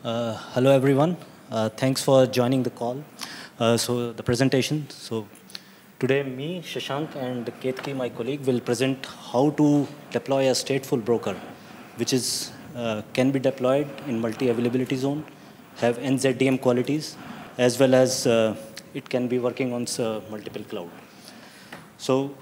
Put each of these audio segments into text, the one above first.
Hello, everyone. Thanks for joining the call. The presentation. So today, me, Shashank, and Ketaki, my colleague, will present how to deploy a stateful broker, which is can be deployed in multi-availability zone, have nZDM qualities, as well as it can be working on multiple cloud. So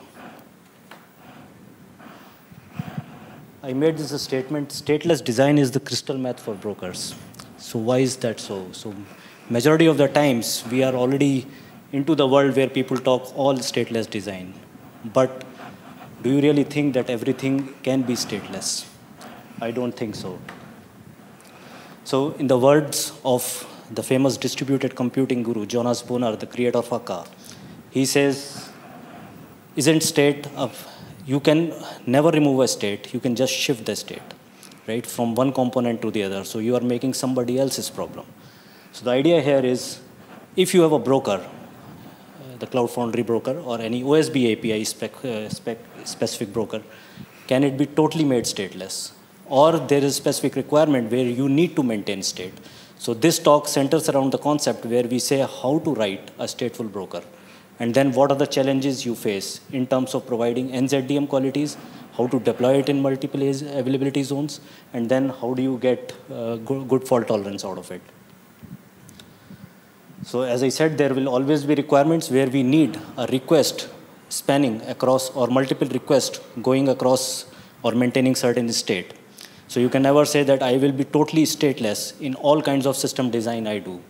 I made this a statement: stateless design is the crystal meth for brokers. So why is that so? So majority of the times, we are already into the world where people talk all stateless design. But do you really think that everything can be stateless? I don't think so. So in the words of the famous distributed computing guru, Jonas Boner, the creator of Akka, he says, isn't state of, you can never remove a state, you can just shift the state, right, from one component to the other. So you are making somebody else's problem. So the idea here is, if you have a broker, the Cloud Foundry broker, or any OSB API specific broker, can it be totally made stateless? Or there is a specific requirement where you need to maintain state. So this talk centers around the concept where we say how to write a stateful broker. And then what are the challenges you face in terms of providing nZDM qualities, how to deploy it in multiple availability zones, and then how do you get good fault tolerance out of it. So as I said, there will always be requirements where we need a request spanning across, or multiple requests going across or maintaining certain state. So you can never say that I will be totally stateless in all kinds of system design I do.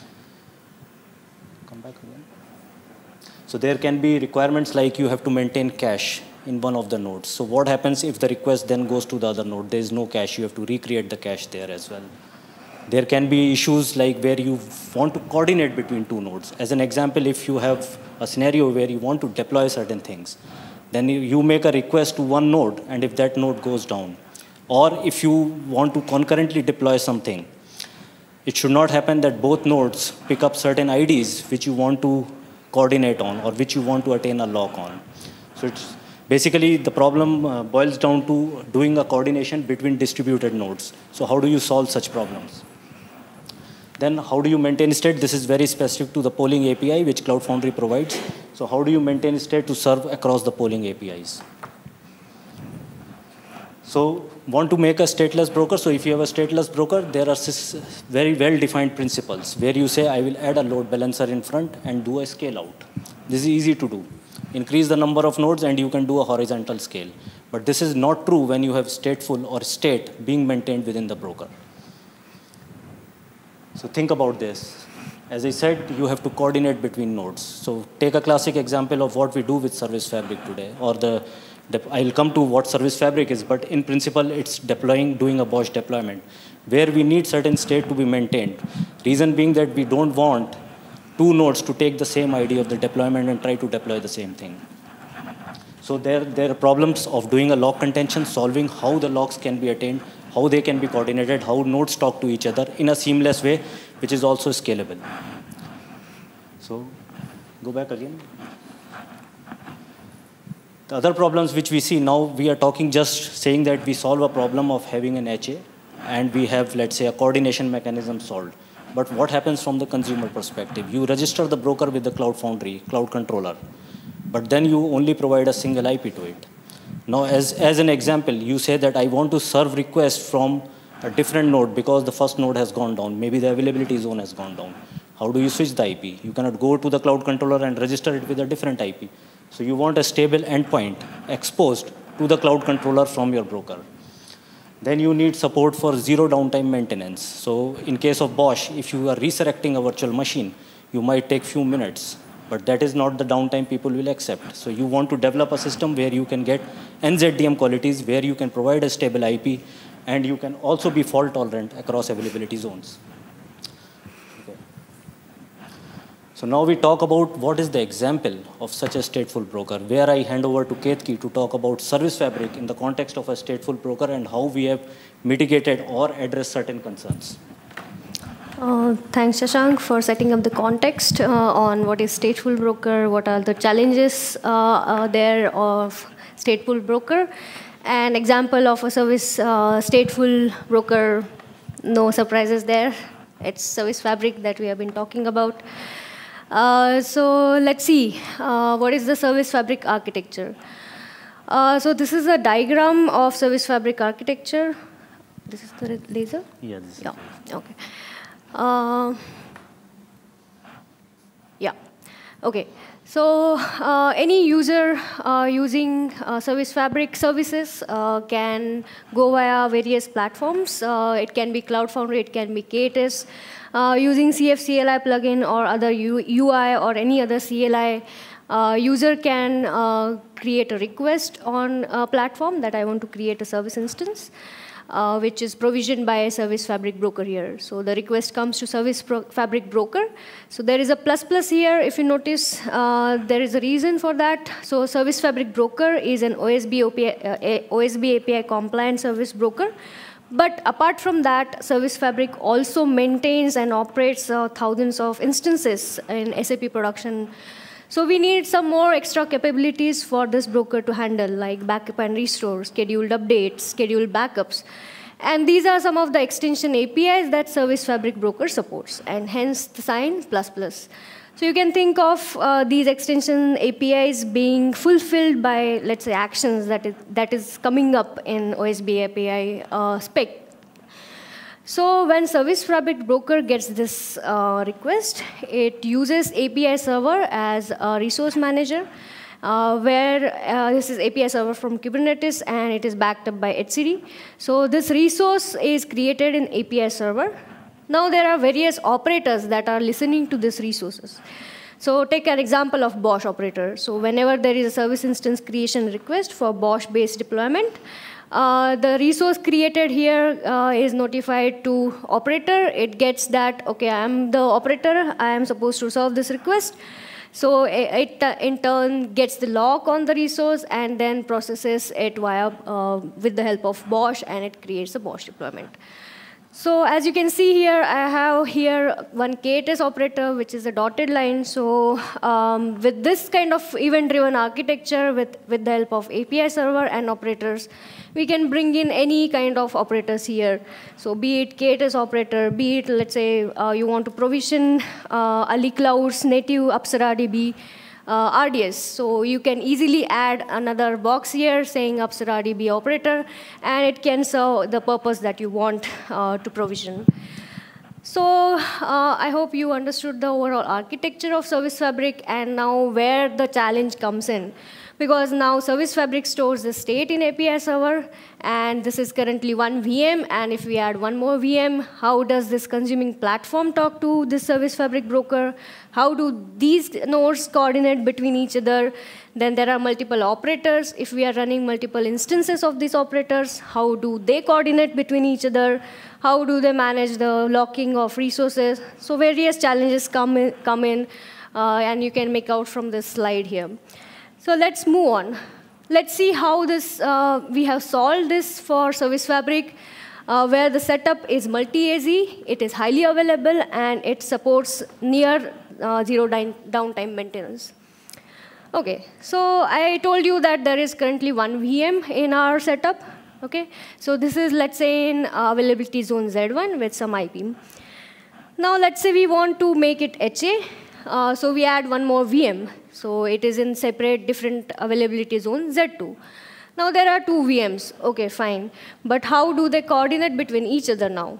Come back again. So there can be requirements like you have to maintain cache in one of the nodes. So what happens if the request then goes to the other node? There is no cache. You have to recreate the cache there as well. There can be issues like where you want to coordinate between two nodes. As an example, if you have a scenario where you want to deploy certain things, then you make a request to one node, and if that node goes down, or if you want to concurrently deploy something, it should not happen that both nodes pick up certain IDs which you want to coordinate on, or which you want to attain a lock on. So it's basically, the problem boils down to doing a coordination between distributed nodes. So how do you solve such problems? Then how do you maintain state? This is very specific to the polling API, which Cloud Foundry provides. So how do you maintain state to serve across the polling APIs? So want to make a stateless broker. So if you have a stateless broker, there are very well-defined principles where you say, I will add a load balancer in front and do a scale out. This is easy to do. Increase the number of nodes and you can do a horizontal scale. But this is not true when you have stateful or state being maintained within the broker. So think about this. As I said, you have to coordinate between nodes. So take a classic example of what we do with Service Fabrik today, or I'll come to what Service Fabrik is, but in principle, it's doing a BOSH deployment, where we need certain state to be maintained. Reason being that we don't want two nodes to take the same idea of the deployment and try to deploy the same thing. So there are problems of doing a lock contention, solving how the locks can be attained, how they can be coordinated, how nodes talk to each other in a seamless way, which is also scalable. So go back again. The other problems which we see now, we are talking just saying that we solve a problem of having an HA, and we have, let's say, a coordination mechanism solved. But what happens from the consumer perspective? You register the broker with the Cloud Foundry, Cloud Controller, but then you only provide a single IP to it. Now, as an example, you say that I want to serve requests from a different node because the first node has gone down. Maybe the availability zone has gone down. How do you switch the IP? You cannot go to the Cloud Controller and register it with a different IP. So you want a stable endpoint exposed to the Cloud Controller from your broker. Then you need support for zero downtime maintenance. So in case of BOSH, if you are resurrecting a virtual machine, you might take few minutes, but that is not the downtime people will accept. So you want to develop a system where you can get nZDM qualities, where you can provide a stable IP, and you can also be fault tolerant across availability zones. So now we talk about what is the example of such a stateful broker, where I hand over to Ketaki to talk about Service Fabrik in the context of a stateful broker and how we have mitigated or addressed certain concerns. Thanks, Shashank, for setting up the context on what is stateful broker, what are the challenges there of stateful broker, an example of a service stateful broker No surprises there. It's Service Fabrik that we have been talking about. So let's see, what is the Service Fabrik architecture? So this is a diagram of Service Fabrik architecture. This is the laser? Yeah, this is okay. Yeah, okay. So any user using Service Fabrik services can go via various platforms. It can be Cloud Foundry, it can be KTS. Using CF-CLI plugin or other UI or any other CLI, user can create a request on a platform that I want to create a service instance, which is provisioned by a Service Fabrik broker here. So the request comes to Service Fabrik broker. So there is a ++ here. If you notice, there is a reason for that. So Service Fabrik broker is an OSB API compliant service broker. But apart from that, Service Fabrik also maintains and operates thousands of instances in SAP production. So we need some more extra capabilities for this broker to handle, like backup and restore, scheduled updates, scheduled backups. And these are some of the extension APIs that Service Fabrik broker supports, and hence the sign ++. So you can think of these extension APIs being fulfilled by, let's say, actions that is coming up in OSB API spec. So when Service Fabrik broker gets this request, it uses API server as a resource manager, where this is API server from Kubernetes, and it is backed up by etcd. So this resource is created in API server. Now there are various operators that are listening to these resources. So take an example of BOSH operator. So whenever there is a service instance creation request for BOSH-based deployment, the resource created here is notified to operator. It gets that, OK, I'm the operator. I am supposed to serve this request. So it in turn gets the lock on the resource and then processes it via with the help of BOSH, and it creates a BOSH deployment. So as you can see here, I have here one KTS operator, which is a dotted line. So with this kind of event-driven architecture, with the help of API server and operators, we can bring in any kind of operators here. So be it KTS operator, be it, let's say, you want to provision Ali Cloud's native Apsara DB RDS. So you can easily add another box here saying Apsara DB operator, and it can serve the purpose that you want to provision. So I hope you understood the overall architecture of Service Fabrik, and now where the challenge comes in. Because now Service Fabrik stores the state in API server, and this is currently one VM, and if we add one more VM, how does this consuming platform talk to this Service Fabrik broker? How do these nodes coordinate between each other? Then there are multiple operators. If we are running multiple instances of these operators, how do they coordinate between each other? How do they manage the locking of resources? So various challenges come in, and you can make out from this slide here. So let's move on. Let's see how this we have solved this for Service Fabrik, where the setup is multi-AZ, it is highly available, and it supports near zero downtime maintenance. OK, so I told you that there is currently one VM in our setup. OK, so this is, let's say, in availability zone Z1 with some IP. Now let's say we want to make it HA. So we add one more VM. So it is in separate different availability zone, Z2. Now there are two VMs. OK, fine. But how do they coordinate between each other now?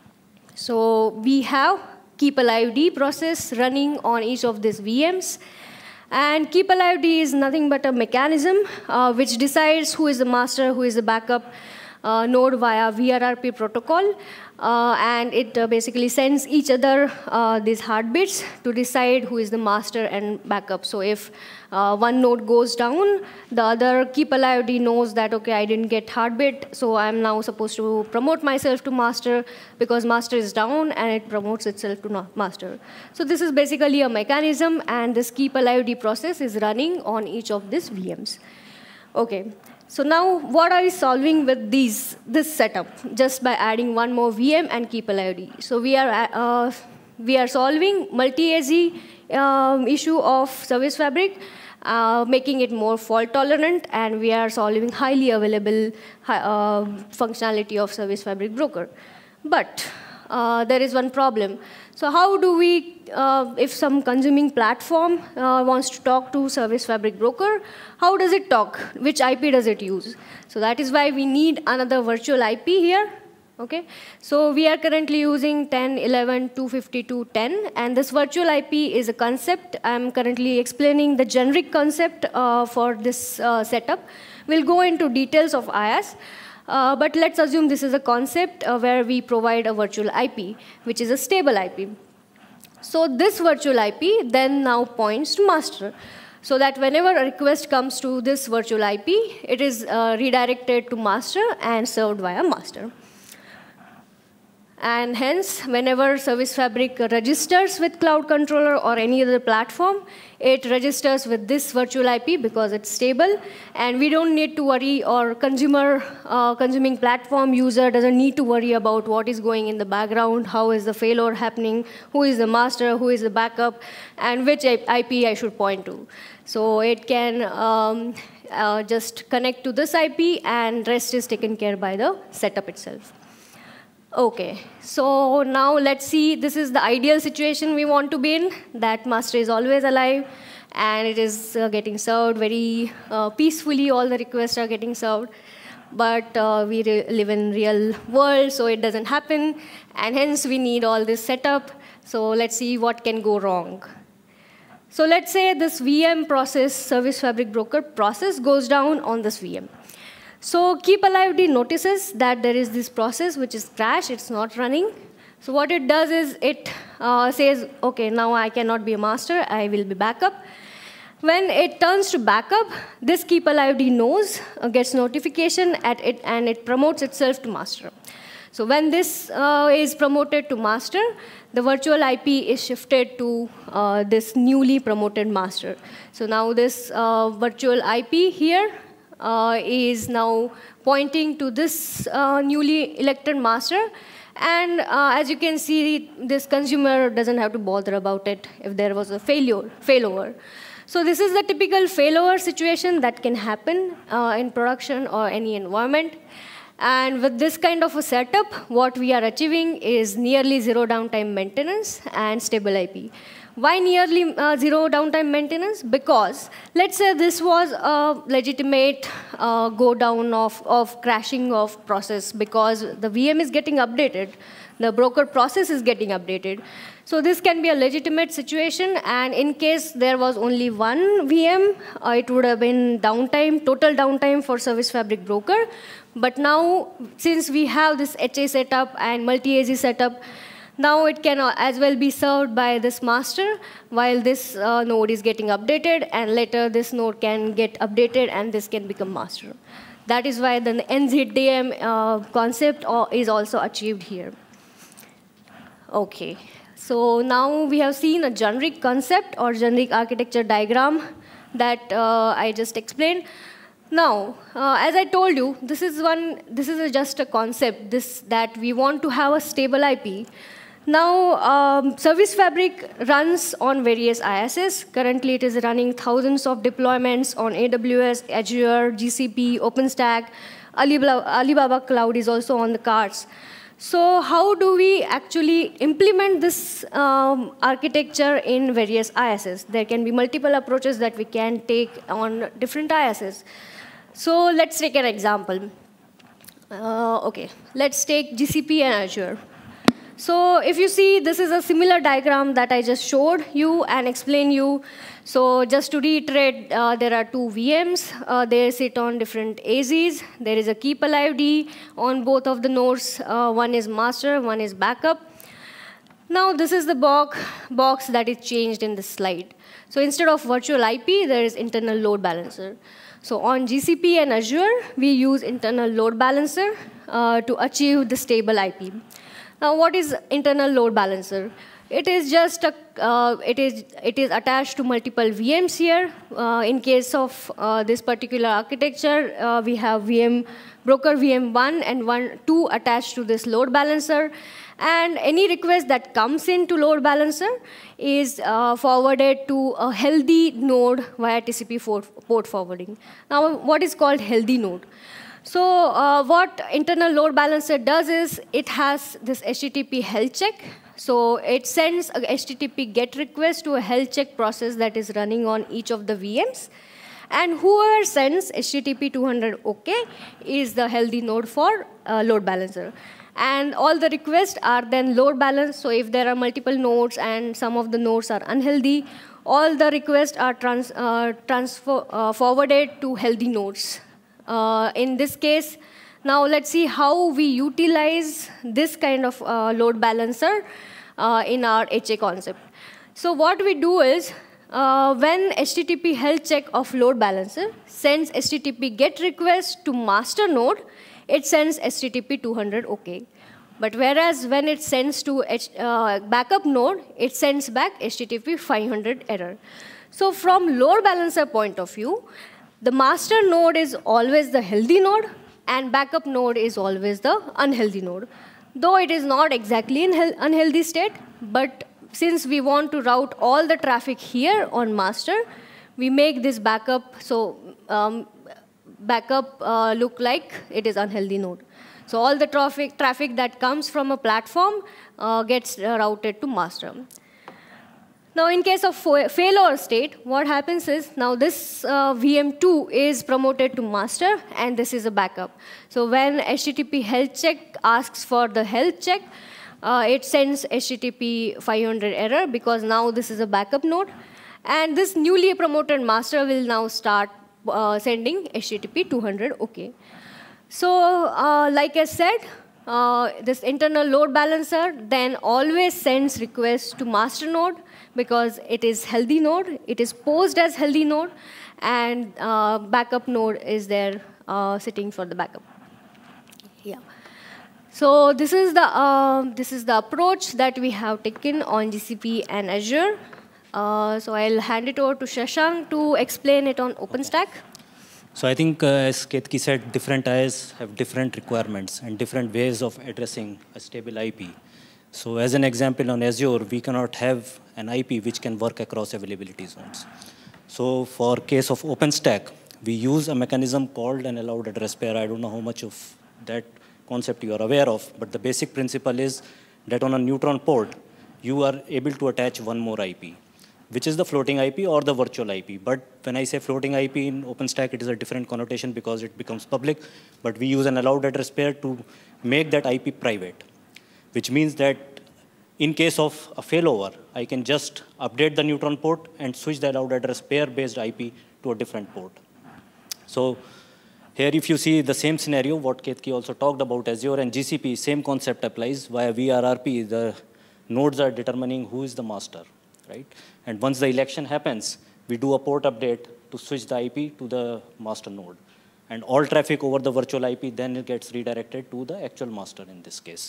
So we have keep alive D process running on each of these VMs. And keep alive D is nothing but a mechanism which decides who is the master, who is the backup node via VRRP protocol. And it basically sends each other these heartbeats to decide who is the master and backup. So if one node goes down, the other keep alive D knows that, OK, I didn't get heartbeat, so I'm now supposed to promote myself to master because master is down, and it promotes itself to master. So this is basically a mechanism, and this keep alive D process is running on each of these VMs. OK. So now, what are we solving with this setup, just by adding one more VM and keep alive D? So we are solving multi-AZ issue of Service Fabrik, making it more fault tolerant, and we are solving highly available functionality of Service Fabrik broker. But there is one problem. So how do we, if some consuming platform wants to talk to Service Fabrik broker, how does it talk? Which IP does it use? So that is why we need another virtual IP here. Okay, so we are currently using 10.11.252.10, and this virtual IP is a concept. I'm currently explaining the generic concept for this setup. We'll go into details of IaaS, but let's assume this is a concept where we provide a virtual IP, which is a stable IP. So this virtual IP then now points to master, so that whenever a request comes to this virtual IP, it is redirected to master and served via master. And hence, whenever Service Fabrik registers with Cloud Controller or any other platform, it registers with this virtual IP because it's stable. And we don't need to worry, or consuming platform user doesn't need to worry about what is going in the background, how is the failover happening, who is the master, who is the backup, and which IP I should point to. So it can just connect to this IP, and rest is taken care by the setup itself. Okay, so now let's see, this is the ideal situation we want to be in, that master is always alive, and it is getting served very peacefully, all the requests are getting served. But we live in real world, so it doesn't happen, and hence we need all this setup. So let's see what can go wrong. So let's say this VM process, Service Fabrik broker process, goes down on this VM. So keep alive notices that there is this process which is crashed, it's not running. So what it does is it says, okay, now I cannot be a master, I will be backup. When it turns to backup, this keep alive knows, gets notification at it, and it promotes itself to master. So when this is promoted to master, the virtual IP is shifted to this newly promoted master. So now this virtual IP here is now pointing to this newly elected master. And as you can see, this consumer doesn't have to bother about it if there was a failover. So this is the typical failover situation that can happen in production or any environment. And with this kind of a setup, what we are achieving is nearly zero downtime maintenance and stable IP. Why nearly zero downtime maintenance? Because let's say this was a legitimate go down of crashing of process, because the VM is getting updated, the broker process is getting updated. So this can be a legitimate situation, and in case there was only one VM, it would have been downtime, total downtime for Service Fabrik broker. But now, since we have this HA setup and multi-AZ setup, now it can as well be served by this master while this node is getting updated, and later this node can get updated and this can become master. That is why the nZDM concept is also achieved here. Okay, so now we have seen a generic concept or generic architecture diagram that I just explained. Now, as I told you, this is just a concept, that we want to have a stable IP. Now, Service Fabrik runs on various IaaSes. Currently, it is running thousands of deployments on AWS, Azure, GCP, OpenStack. Alibaba Cloud is also on the cards. So how do we actually implement this architecture in various IaaSes? There can be multiple approaches that we can take on different IaaSes. So let's take an example. Okay, let's take GCP and Azure. So if you see, this is a similar diagram that I just showed you and explained you. So just to reiterate, there are two VMs. They sit on different AZs. There is a keep alive D on both of the nodes. One is master, one is backup. Now this is the box that is changed in this slide. So instead of virtual IP, there is internal load balancer. So on GCP and Azure, we use internal load balancer to achieve the stable IP. Now, what is internal load balancer? It is just it is attached to multiple VMs here. In case of this particular architecture, we have broker VM1 and 2 attached to this load balancer. And any request that comes into load balancer is forwarded to a healthy node via TCP port forwarding. Now, what is called healthy node? So what internal load balancer does is it has this HTTP health check. So it sends a HTTP GET request to a health check process that is running on each of the VMs. And whoever sends HTTP 200 OK is the healthy node for load balancer. And all the requests are then load balanced. So if there are multiple nodes and some of the nodes are unhealthy, all the requests are forwarded to healthy nodes. In this case, now let's see how we utilize this kind of load balancer in our HA concept. So what we do is, when HTTP health check of load balancer sends HTTP GET request to master node, it sends HTTP 200 OK. But whereas when it sends to backup node, it sends back HTTP 500 error. So from load balancer point of view, the master node is always the healthy node, and backup node is always the unhealthy node. Though it is not exactly in unhealthy state, but since we want to route all the traffic here on master, we make this backup look like it is unhealthy node. So all the traffic that comes from a platform gets routed to master. Now in case of failover state, what happens is now this VM2 is promoted to master, and this is a backup. So when HTTP health check asks for the health check, it sends HTTP 500 error because now this is a backup node. And this newly promoted master will now start sending HTTP 200 OK. So like I said, this internal load balancer then always sends requests to master node because it is healthy node. It is posed as healthy node, and backup node is there sitting for the backup. Yeah. So this is the approach that we have taken on GCP and Azure. So I'll hand it over to Shashank to explain it on OpenStack. So I think, as Ketaki said, different IaaS have different requirements and different ways of addressing a stable IP. So as an example, on Azure, we cannot have an IP which can work across availability zones. So for case of OpenStack, we use a mechanism called an allowed address pair. I don't know how much of that concept you are aware of, but the basic principle is that on a neutron port, you are able to attach one more IP, which is the floating IP or the virtual IP. But when I say floating IP in OpenStack, it is a different connotation because it becomes public. But we use an allowed address pair to make that IP private, which means that in case of a failover, I can just update the neutron port and switch the allowed address pair-based IP to a different port. So here, if you see the same scenario, what Ketaki also talked about, Azure and GCP, same concept applies. Via VRRP, the nodes are determining who is the master, right? And once the election happens, we do a port update to switch the IP to the master node. And all traffic over the virtual IP then it gets redirected to the actual master in this case.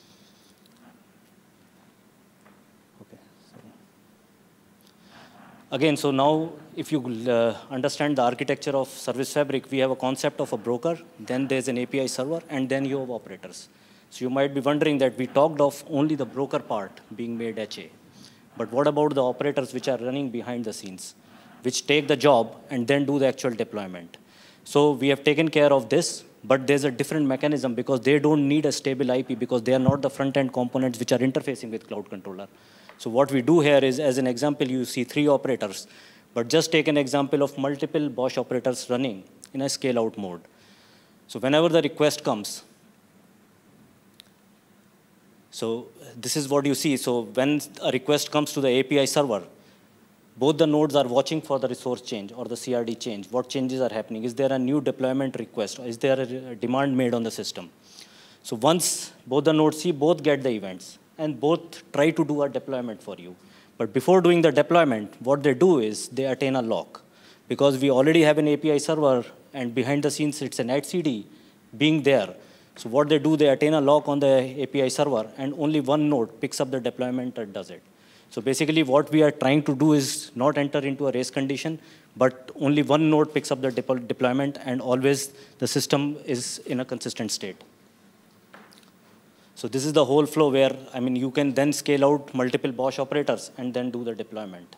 Okay. Again, so now if you understand the architecture of Service Fabrik, we have a concept of a broker, then there's an API server, and then you have operators. So you might be wondering that we talked of only the broker part being made HA. But what about the operators which are running behind the scenes, which take the job and then do the actual deployment? So we have taken care of this, but there's a different mechanism because they don't need a stable IP because they are not the front-end components which are interfacing with Cloud Controller. So what we do here is, as an example, you see 3 operators, but just take an example of multiple BOSH operators running in a scale-out mode. So whenever the request comes, so this is what you see. So when a request comes to the API server, both the nodes are watching for the resource change or the CRD change. What changes are happening? Is there a new deployment request? Or is there a demand made on the system? So once both the nodes see, both get the events, and both try to do a deployment for you. But before doing the deployment, what they do is they attain a lock. Because we already have an API server, and behind the scenes, it's an etcd being there. So what they do, they attain a lock on the API server, and only one node picks up the deployment and does it. So basically, what we are trying to do is not enter into a race condition, but only one node picks up the deployment, and always the system is in a consistent state. So this is the whole flow where, I mean, you can then scale out multiple BOSH operators and then do the deployment.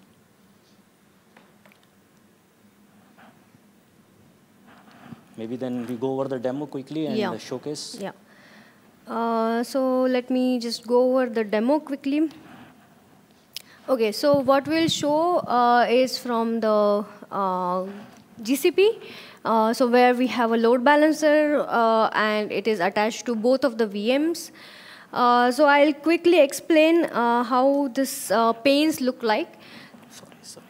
Maybe then we go over the demo quickly and showcase. Yeah. So let me just go over the demo quickly. Okay, so what we'll show is from the GCP. So where we have a load balancer and it is attached to both of the VMs. So I'll quickly explain how this panes look like. Sorry.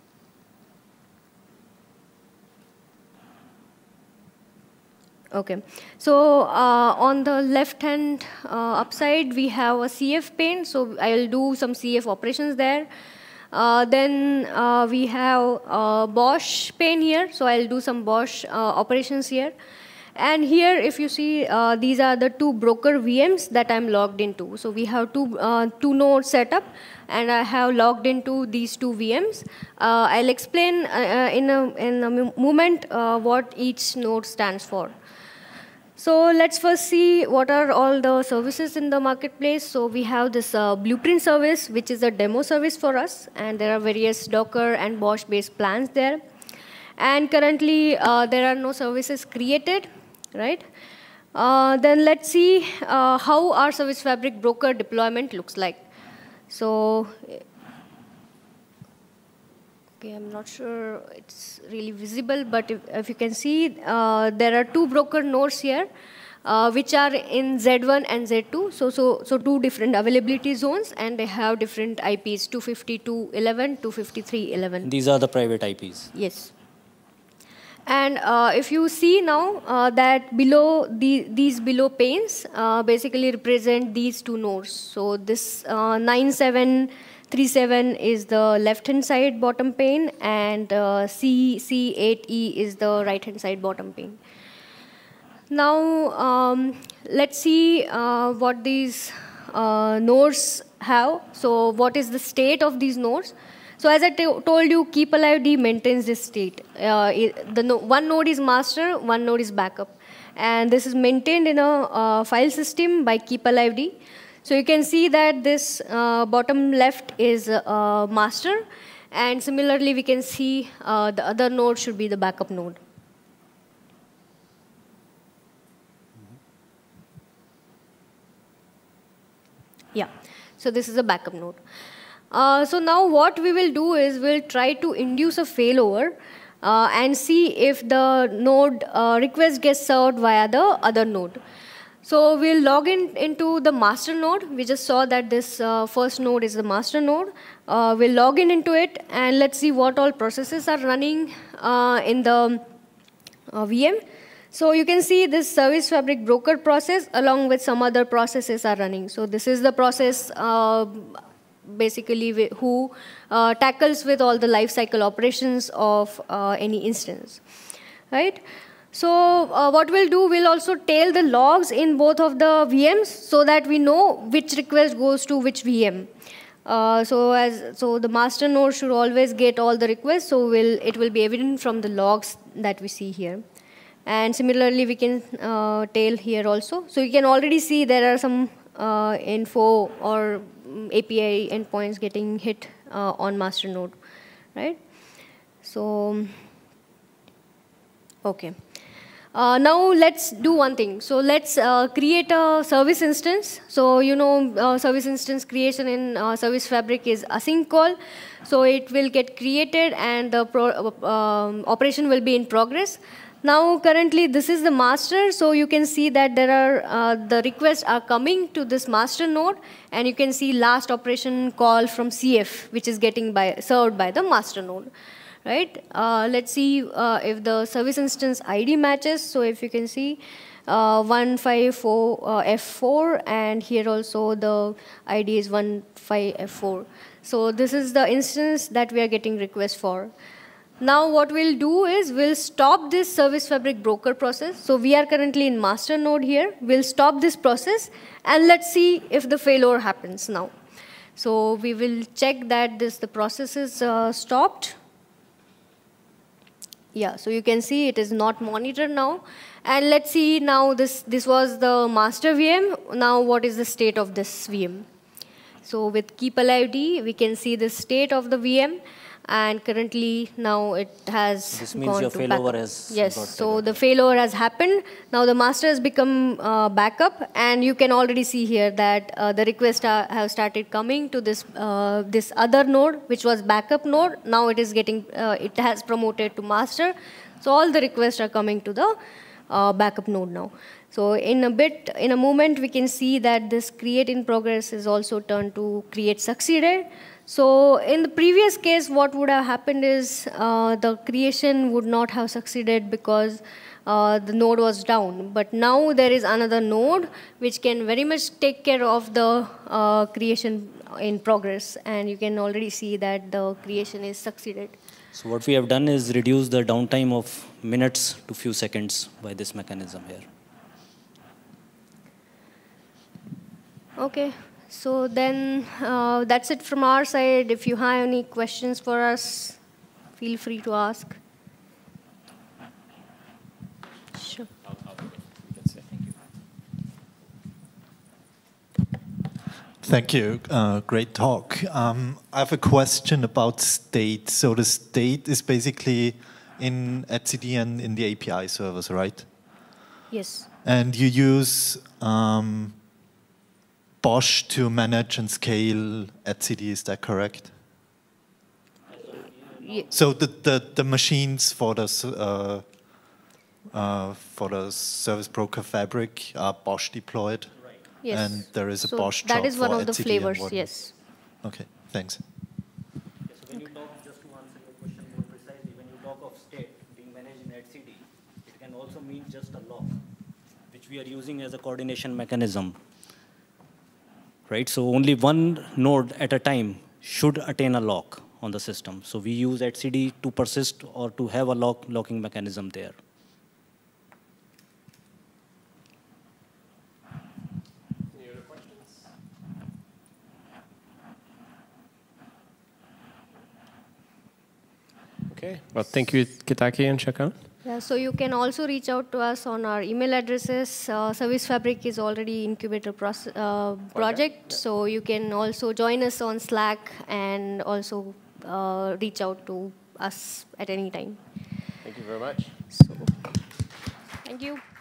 Okay, so on the left-hand upside, we have a CF pane. So I'll do some CF operations there. Then we have BOSH pane here. So I'll do some BOSH operations here. And here, if you see, these are the two broker VMs that I'm logged into. So we have two nodes set up, and I have logged into these two VMs. I'll explain in a moment what each node stands for. So let's first see what are all the services in the marketplace. So we have this Blueprint service, which is a demo service for us. And there are various Docker and BOSH-based plans there. And currently, there are no services created, right? Then let's see how our Service Fabrik broker deployment looks like. So, okay, I'm not sure it's really visible, but if you can see, there are two broker nodes here, which are in Z1 and Z2. So two different availability zones, and they have different IPs, 252.11, 253.11. These are the private IPs. Yes. And if you see now that below these below panes basically represent these two nodes. So this 9737 is the left-hand side bottom pane, and C8E is the right-hand side bottom pane. Now let's see what these nodes have. So what is the state of these nodes? So as I told you, keep alive D maintains this state. One node is master, one node is backup. And this is maintained in a file system by keep alive D. So you can see that this bottom left is master. And similarly, we can see the other node should be the backup node. Yeah, so this is a backup node. So now what we will do is we'll try to induce a failover and see if the node request gets served via the other node. So we'll log into the master node. We just saw that this first node is the master node. We'll log into it, and let's see what all processes are running in the VM. So you can see this Service Fabrik broker process along with some other processes are running. So this is the process basically who tackles with all the lifecycle operations of any instance, right? So what we'll do, we'll also tail the logs in both of the VMs so that we know which request goes to which VM. So the master node should always get all the requests, so it will be evident from the logs that we see here. And similarly, we can tail here also. So you can already see there are some info or API endpoints getting hit on master node, right? So, okay. Now let's do one thing. So let's create a service instance. So you know, service instance creation in Service Fabrik is async call. So it will get created, and the operation will be in progress. Now, currently, this is the master, so you can see that there are the requests are coming to this master node, and you can see last operation call from CF, which is getting served by the master node, right? Let's see if the service instance ID matches. So if you can see 154F4, and here also the ID is 15F4. So this is the instance that we are getting requests for. Now what we'll do is we'll stop this Service Fabrik broker process. So we are currently in master node here. We'll stop this process, and let's see if the failover happens now. So we will check that the process is stopped. Yeah, so you can see it is not monitored now. And let's see now, this was the master VM. Now what is the state of this VM? So with keep alive D, we can see the state of the VM. And currently, now it has This means your failover has yes, got so triggered. the failover has happened. Now the master has become backup, and you can already see here that the requests have started coming to this this other node, which was backup node. Now it is getting, it has promoted to master. So all the requests are coming to the backup node now. So in a moment, we can see that this create in progress is also turned to create succeeded. So in the previous case, what would have happened is the creation would not have succeeded because the node was down. But now there is another node which can very much take care of the creation in progress. And you can already see that the creation is succeeded. So what we have done is reduce the downtime of minutes to few seconds by this mechanism here. Okay. So then that's it from our side. If you have any questions for us, feel free to ask. Sure. Thank you. Great talk. I have a question about state. So the state is basically in etcd and in the API servers, right? Yes. And you use BOSH to manage and scale etcd, is that correct? Yeah. So the machines for the service broker fabric are BOSH deployed? Right. Yes. And there is a so BOSH job that is one for of the etcd flavors, and yes. Okay, thanks. So when you talk, just to answer your question more precisely, when you talk of state being managed in etcd, it can also mean just a lock, which we are using as a coordination mechanism. Right, so only one node at a time should attain a lock on the system. So we use etcd to persist or to have a locking mechanism there. Any other questions? Okay, well, thank you, Ketaki and Shashank. Yeah, so you can also reach out to us on our email addresses. Service Fabrik is already incubator project, so you can also join us on Slack and also reach out to us at any time. Thank you very much. So, thank you.